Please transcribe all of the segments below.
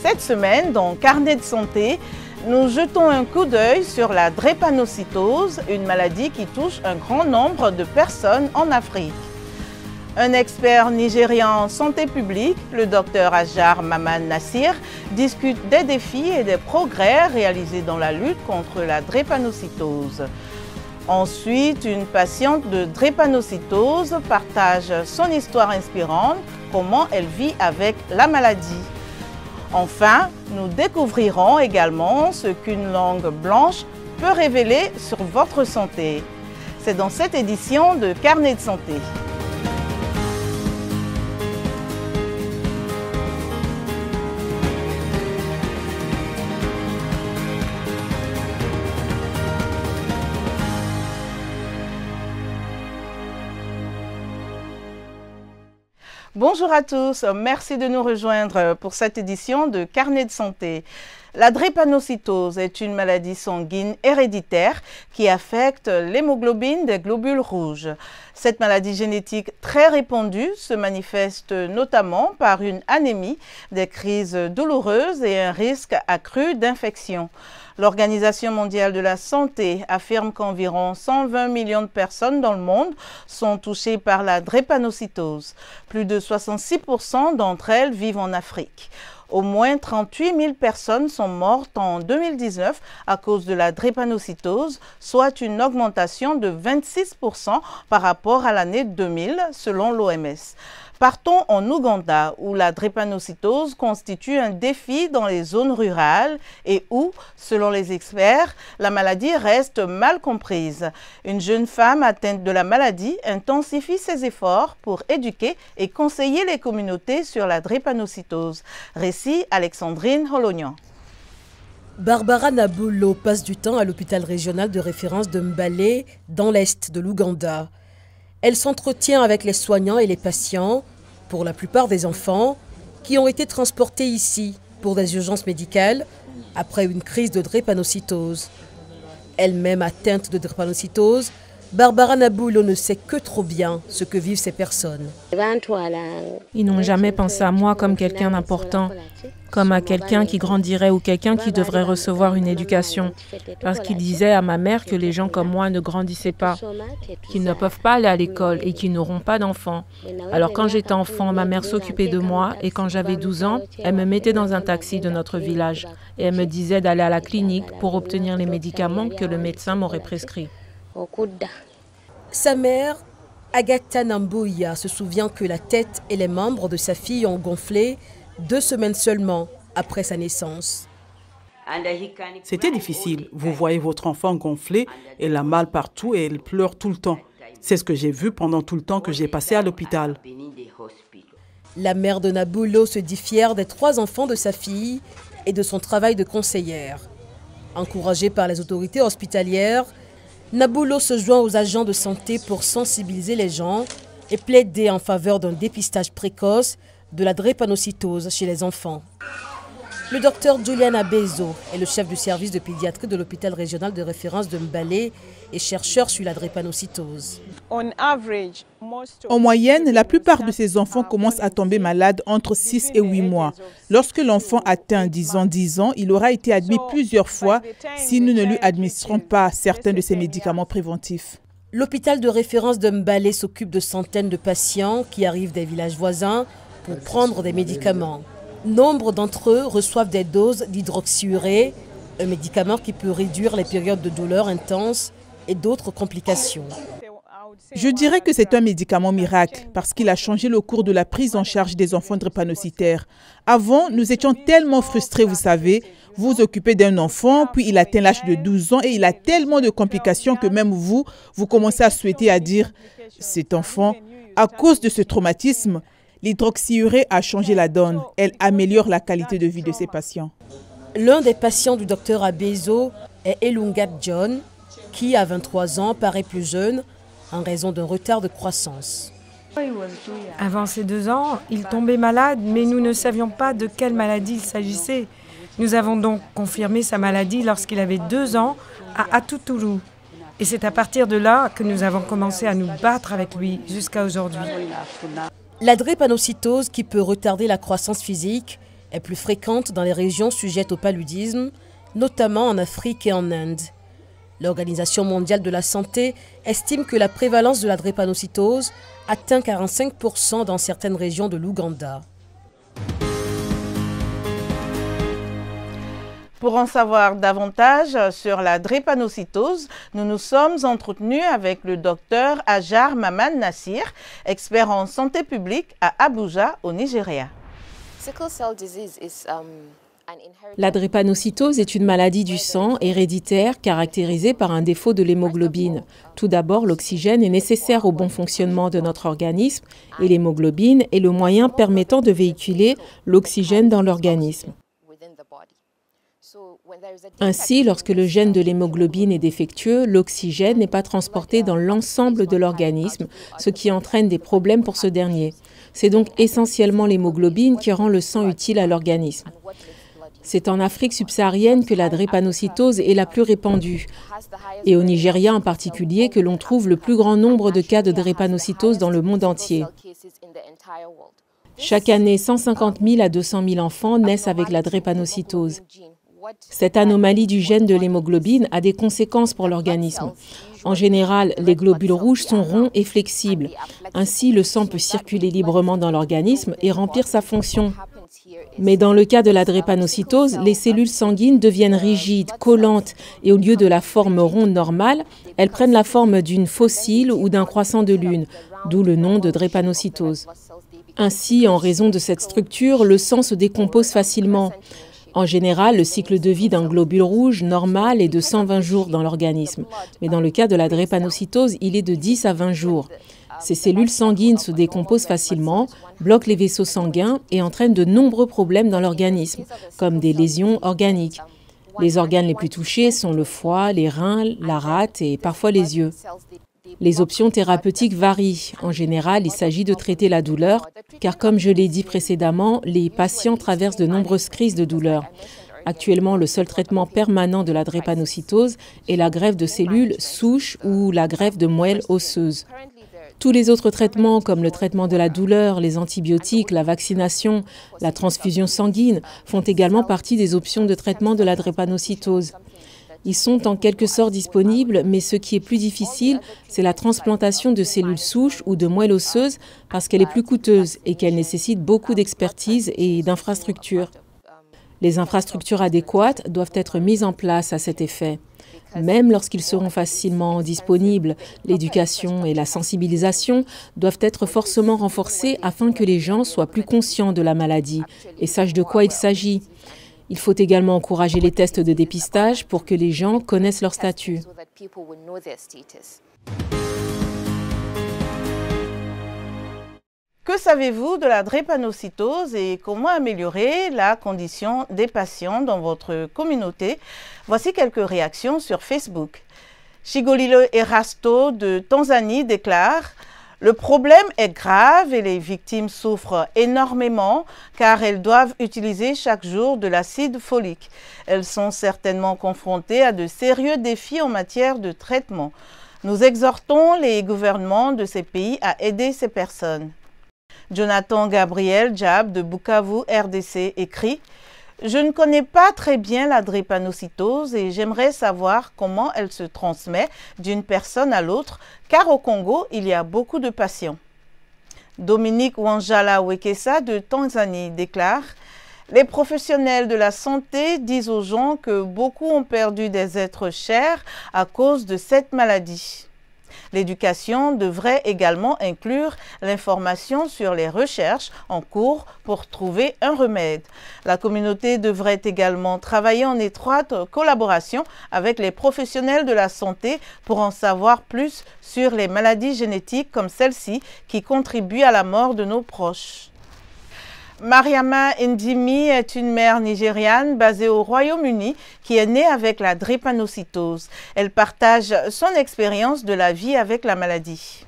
Cette semaine, dans Carnet de santé, nous jetons un coup d'œil sur la drépanocytose, une maladie qui touche un grand nombre de personnes en Afrique. Un expert nigérian en santé publique, le docteur Ajar Maman Nassir, discute des défis et des progrès réalisés dans la lutte contre la drépanocytose. Ensuite, une patiente de drépanocytose partage son histoire inspirante, comment elle vit avec la maladie. Enfin, nous découvrirons également ce qu'une langue blanche peut révéler sur votre santé. C'est dans cette édition de Carnet de santé. Bonjour à tous, merci de nous rejoindre pour cette édition de Carnet de santé. La drépanocytose est une maladie sanguine héréditaire qui affecte l'hémoglobine des globules rouges. Cette maladie génétique très répandue se manifeste notamment par une anémie, des crises douloureuses et un risque accru d'infection. L'Organisation mondiale de la santé affirme qu'environ 120 millions de personnes dans le monde sont touchées par la drépanocytose. Plus de 66% d'entre elles vivent en Afrique. Au moins 38 000 personnes sont mortes en 2019 à cause de la drépanocytose, soit une augmentation de 26% par rapport à l'année 2000, selon l'OMS. Partons en Ouganda, où la drépanocytose constitue un défi dans les zones rurales et où, selon les experts, la maladie reste mal comprise. Une jeune femme atteinte de la maladie intensifie ses efforts pour éduquer et conseiller les communautés sur la drépanocytose. Récit Alexandrine Holognan. Barbara Nabullo passe du temps à l'hôpital régional de référence de Mbale, dans l'est de l'Ouganda. Elle s'entretient avec les soignants et les patients, pour la plupart des enfants, qui ont été transportés ici pour des urgences médicales après une crise de drépanocytose. Elle-même atteinte de drépanocytose, Barbara Nabullo ne sait que trop bien ce que vivent ces personnes. Ils n'ont jamais pensé à moi comme quelqu'un d'important, comme à quelqu'un qui grandirait ou quelqu'un qui devrait recevoir une éducation. Parce qu'ils disaient à ma mère que les gens comme moi ne grandissaient pas, qu'ils ne peuvent pas aller à l'école et qu'ils n'auront pas d'enfants. Alors quand j'étais enfant, ma mère s'occupait de moi et quand j'avais 12 ans, elle me mettait dans un taxi de notre village et elle me disait d'aller à la clinique pour obtenir les médicaments que le médecin m'aurait prescrits. Sa mère, Agatha Nambuya, se souvient que la tête et les membres de sa fille ont gonflé 2 semaines seulement après sa naissance. C'était difficile. Vous voyez votre enfant gonflé, elle a mal partout et elle pleure tout le temps. C'est ce que j'ai vu pendant tout le temps que j'ai passé à l'hôpital. La mère de Nabullo se dit fière des 3 enfants de sa fille et de son travail de conseillère. Encouragée par les autorités hospitalières, Nabullo se joint aux agents de santé pour sensibiliser les gens et plaider en faveur d'un dépistage précoce de la drépanocytose chez les enfants. Le docteur Julian Abezo est le chef du service de pédiatrie de l'hôpital régional de référence de Mbale et chercheur sur la drépanocytose. En moyenne, la plupart de ces enfants commencent à tomber malades entre 6 et 8 mois. Lorsque l'enfant atteint 10 ans, il aura été admis plusieurs fois si nous ne lui administrons pas certains de ces médicaments préventifs. L'hôpital de référence de Mbale s'occupe de centaines de patients qui arrivent des villages voisins pour prendre des médicaments. Nombre d'entre eux reçoivent des doses d'hydroxyurée, un médicament qui peut réduire les périodes de douleur intense et d'autres complications. Je dirais que c'est un médicament miracle parce qu'il a changé le cours de la prise en charge des enfants drépanocytaires. Avant, nous étions tellement frustrés, vous savez. Vous vous occupez d'un enfant, puis il atteint l'âge de 12 ans et il a tellement de complications que même vous commencez à souhaiter à dire « cet enfant, à cause de ce traumatisme, l'hydroxyurée a changé la donne. Elle améliore la qualité de vie de ses patients. » L'un des patients du docteur Abezo est Elungat John, qui à 23 ans paraît plus jeune en raison d'un retard de croissance. Avant ses 2 ans, il tombait malade, mais nous ne savions pas de quelle maladie il s'agissait. Nous avons donc confirmé sa maladie lorsqu'il avait 2 ans à Atutoulou. Et c'est à partir de là que nous avons commencé à nous battre avec lui jusqu'à aujourd'hui. La drépanocytose, qui peut retarder la croissance physique, est plus fréquente dans les régions sujettes au paludisme, notamment en Afrique et en Inde. L'Organisation mondiale de la santé estime que la prévalence de la drépanocytose atteint 45% dans certaines régions de l'Ouganda. Pour en savoir davantage sur la drépanocytose, nous nous sommes entretenus avec le docteur Hajar Mamman Nassir, expert en santé publique à Abuja, au Nigeria. La drépanocytose est une maladie du sang héréditaire caractérisée par un défaut de l'hémoglobine. Tout d'abord, l'oxygène est nécessaire au bon fonctionnement de notre organisme et l'hémoglobine est le moyen permettant de véhiculer l'oxygène dans l'organisme. Ainsi, lorsque le gène de l'hémoglobine est défectueux, l'oxygène n'est pas transporté dans l'ensemble de l'organisme, ce qui entraîne des problèmes pour ce dernier. C'est donc essentiellement l'hémoglobine qui rend le sang utile à l'organisme. C'est en Afrique subsaharienne que la drépanocytose est la plus répandue, et au Nigeria en particulier que l'on trouve le plus grand nombre de cas de drépanocytose dans le monde entier. Chaque année, 150 000 à 200 000 enfants naissent avec la drépanocytose. Cette anomalie du gène de l'hémoglobine a des conséquences pour l'organisme. En général, les globules rouges sont ronds et flexibles. Ainsi, le sang peut circuler librement dans l'organisme et remplir sa fonction. Mais dans le cas de la drépanocytose, les cellules sanguines deviennent rigides, collantes et au lieu de la forme ronde normale, elles prennent la forme d'une fossile ou d'un croissant de lune, d'où le nom de drépanocytose. Ainsi, en raison de cette structure, le sang se décompose facilement. En général, le cycle de vie d'un globule rouge normal est de 120 jours dans l'organisme. Mais dans le cas de la drépanocytose, il est de 10 à 20 jours. Ces cellules sanguines se décomposent facilement, bloquent les vaisseaux sanguins et entraînent de nombreux problèmes dans l'organisme, comme des lésions organiques. Les organes les plus touchés sont le foie, les reins, la rate et parfois les yeux. Les options thérapeutiques varient. En général, il s'agit de traiter la douleur, car comme je l'ai dit précédemment, les patients traversent de nombreuses crises de douleur. Actuellement, le seul traitement permanent de la drépanocytose est la greffe de cellules souches ou la greffe de moelle osseuse. Tous les autres traitements, comme le traitement de la douleur, les antibiotiques, la vaccination, la transfusion sanguine, font également partie des options de traitement de la drépanocytose. Ils sont en quelque sorte disponibles, mais ce qui est plus difficile, c'est la transplantation de cellules souches ou de moelle osseuse parce qu'elle est plus coûteuse et qu'elle nécessite beaucoup d'expertise et d'infrastructures. Les infrastructures adéquates doivent être mises en place à cet effet. Même lorsqu'ils seront facilement disponibles, l'éducation et la sensibilisation doivent être forcément renforcées afin que les gens soient plus conscients de la maladie et sachent de quoi il s'agit. Il faut également encourager les tests de dépistage pour que les gens connaissent leur statut. Que savez-vous de la drépanocytose et comment améliorer la condition des patients dans votre communauté? Voici quelques réactions sur Facebook. Shigolilo Erasto de Tanzanie déclare: le problème est grave et les victimes souffrent énormément car elles doivent utiliser chaque jour de l'acide folique. Elles sont certainement confrontées à de sérieux défis en matière de traitement. Nous exhortons les gouvernements de ces pays à aider ces personnes. Jonathan Gabriel Jab de Bukavu, RDC, écrit: je ne connais pas très bien la drépanocytose et j'aimerais savoir comment elle se transmet d'une personne à l'autre, car au Congo, il y a beaucoup de patients. Dominique Wanjala Wekesa de Tanzanie déclare: les professionnels de la santé disent aux gens que beaucoup ont perdu des êtres chers à cause de cette maladie. L'éducation devrait également inclure l'information sur les recherches en cours pour trouver un remède. La communauté devrait également travailler en étroite collaboration avec les professionnels de la santé pour en savoir plus sur les maladies génétiques comme celle-ci qui contribuent à la mort de nos proches. Mariama Ndimi est une mère nigériane basée au Royaume-Uni qui est née avec la drépanocytose. Elle partage son expérience de la vie avec la maladie.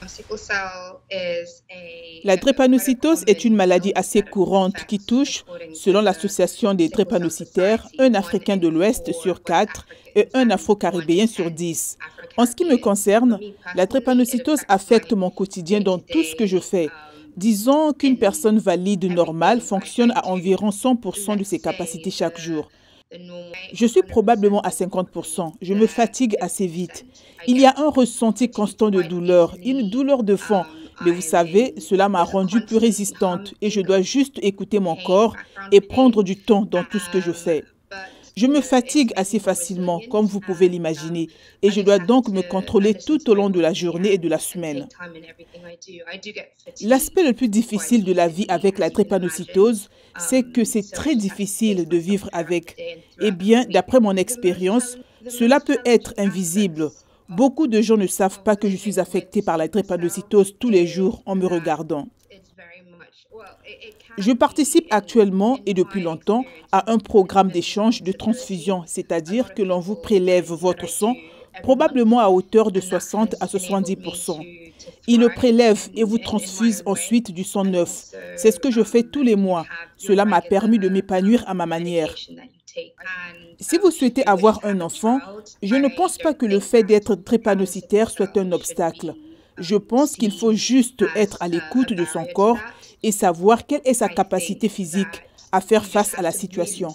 La drépanocytose est une maladie assez courante qui touche, selon l'Association des drépanocytaires, un Africain de l'Ouest sur 4 et un Afro-Caribéen sur 10. En ce qui me concerne, la drépanocytose affecte mon quotidien dans tout ce que je fais. Disons qu'une personne valide normale fonctionne à environ 100% de ses capacités chaque jour. Je suis probablement à 50%. Je me fatigue assez vite. Il y a un ressenti constant de douleur, une douleur de fond. Mais vous savez, cela m'a rendue plus résistante et je dois juste écouter mon corps et prendre du temps dans tout ce que je fais. Je me fatigue assez facilement, comme vous pouvez l'imaginer, et je dois donc me contrôler tout au long de la journée et de la semaine. L'aspect le plus difficile de la vie avec la drépanocytose, c'est que c'est très difficile de vivre avec. Eh bien, d'après mon expérience, cela peut être invisible. Beaucoup de gens ne savent pas que je suis affectée par la drépanocytose tous les jours en me regardant. Je participe actuellement et depuis longtemps à un programme d'échange de transfusion, c'est-à-dire que l'on vous prélève votre sang probablement à hauteur de 60 à 70%. Il le prélève et vous transfuse ensuite du sang neuf. C'est ce que je fais tous les mois. Cela m'a permis de m'épanouir à ma manière. Si vous souhaitez avoir un enfant, je ne pense pas que le fait d'être drépanocytaire soit un obstacle. Je pense qu'il faut juste être à l'écoute de son corps et savoir quelle est sa capacité physique à faire face à la situation.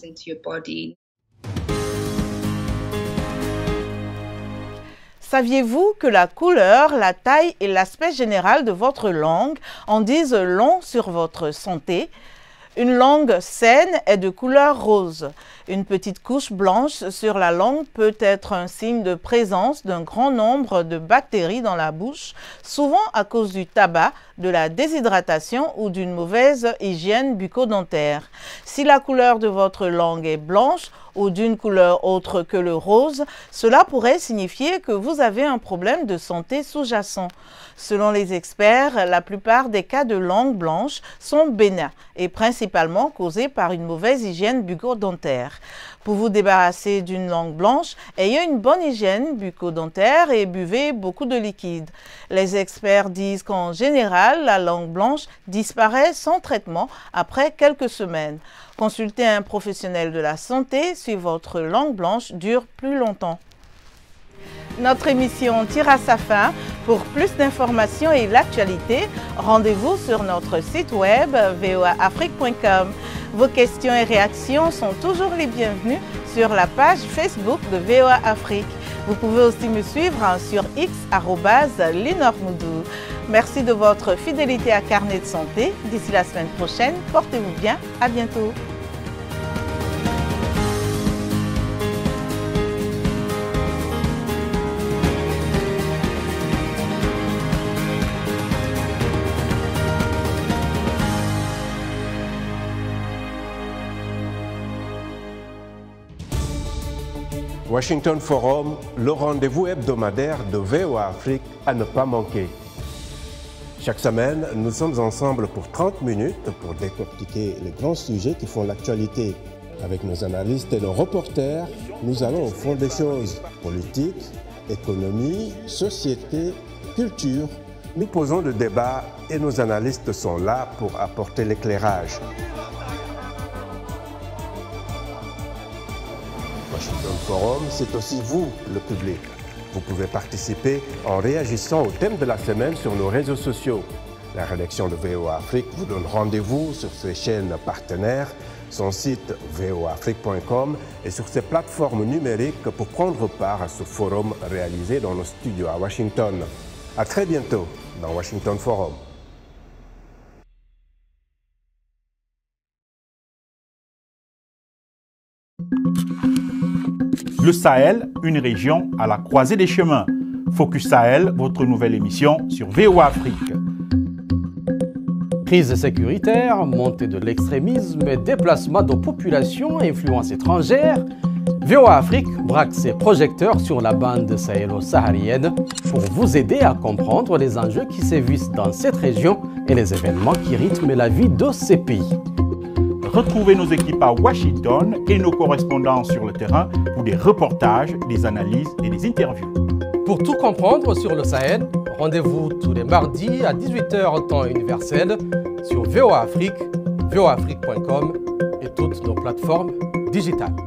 Saviez-vous que la couleur, la taille et l'aspect général de votre langue en disent long sur votre santé? Une langue saine est de couleur rose. Une petite couche blanche sur la langue peut être un signe de présence d'un grand nombre de bactéries dans la bouche, souvent à cause du tabac, de la déshydratation ou d'une mauvaise hygiène bucco-dentaire. Si la couleur de votre langue est blanche ou d'une couleur autre que le rose, cela pourrait signifier que vous avez un problème de santé sous-jacent. Selon les experts, la plupart des cas de langue blanche sont bénins et principalement causés par une mauvaise hygiène bucco-dentaire. Pour vous débarrasser d'une langue blanche, ayez une bonne hygiène bucco-dentaire et buvez beaucoup de liquide. Les experts disent qu'en général, la langue blanche disparaît sans traitement après quelques semaines. Consultez un professionnel de la santé si votre langue blanche dure plus longtemps. Notre émission tire à sa fin. Pour plus d'informations et l'actualité, rendez-vous sur notre site web voaafrique.com. Vos questions et réactions sont toujours les bienvenues sur la page Facebook de VOA Afrique. Vous pouvez aussi me suivre sur X @linormoudou. Merci de votre fidélité à Carnet de santé. D'ici la semaine prochaine, portez-vous bien. À bientôt. Washington Forum, le rendez-vous hebdomadaire de VOA Afrique à ne pas manquer. Chaque semaine, nous sommes ensemble pour 30 minutes pour décortiquer les grands sujets qui font l'actualité. Avec nos analystes et nos reporters, nous allons au fond des choses. Politique, économie, société, culture. Nous posons le débat et nos analystes sont là pour apporter l'éclairage. Washington Forum, c'est aussi vous, le public. Vous pouvez participer en réagissant au thème de la semaine sur nos réseaux sociaux. La rédaction de VOA Afrique vous donne rendez-vous sur ses chaînes partenaires, son site voaafrique.com et sur ses plateformes numériques pour prendre part à ce forum réalisé dans nos studios à Washington. À très bientôt dans Washington Forum. Le Sahel, une région à la croisée des chemins. Focus Sahel, votre nouvelle émission sur VOA Afrique. Crise sécuritaire, montée de l'extrémisme et déplacement de populations à influence étrangère, VOA Afrique braque ses projecteurs sur la bande sahélo-saharienne pour vous aider à comprendre les enjeux qui sévissent dans cette région et les événements qui rythment la vie de ces pays. Retrouvez nos équipes à Washington et nos correspondants sur le terrain pour des reportages, des analyses et des interviews. Pour tout comprendre sur le Sahel, rendez-vous tous les mardis à 18h temps universel sur VOA Afrique, voaafrique.com et toutes nos plateformes digitales.